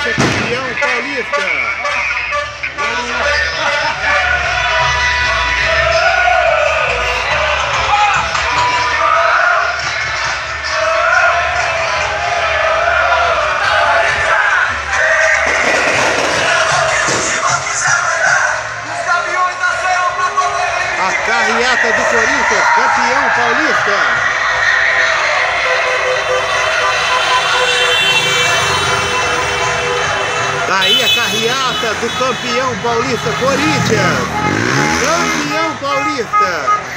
Corinthians é campeão paulista. A carreata do Corinthians, campeão paulista. Daí a carreata do campeão paulista, Corinthians, campeão paulista.